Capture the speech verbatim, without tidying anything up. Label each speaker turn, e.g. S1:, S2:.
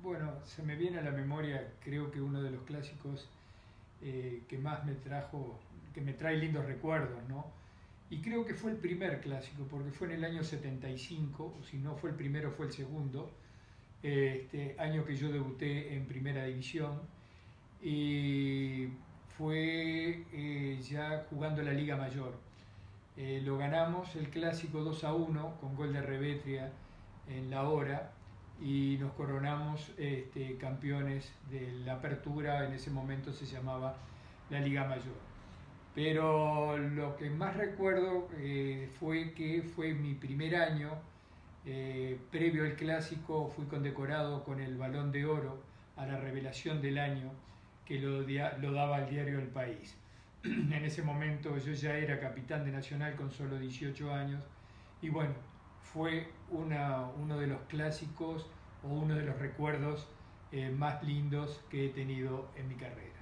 S1: Bueno, se me viene a la memoria, creo que uno de los clásicos eh, que más me trajo, que me trae lindos recuerdos, ¿no? Y creo que fue el primer clásico, porque fue en el año setenta y cinco, o si no fue el primero, fue el segundo, este año que yo debuté en Primera División, y fue eh, ya jugando la Liga Mayor. Eh, lo ganamos el clásico dos a uno con gol de Revetria en la hora y nos coronamos este, campeones de la apertura, en ese momento se llamaba la Liga Mayor. Pero lo que más recuerdo eh, fue que fue mi primer año, eh, previo al clásico fui condecorado con el Balón de Oro a la revelación del año que lo, lo daba el diario El País. En ese momento yo ya era capitán de Nacional con solo dieciocho años y bueno, fue una, uno de los clásicos o uno de los recuerdos eh, más lindos que he tenido en mi carrera.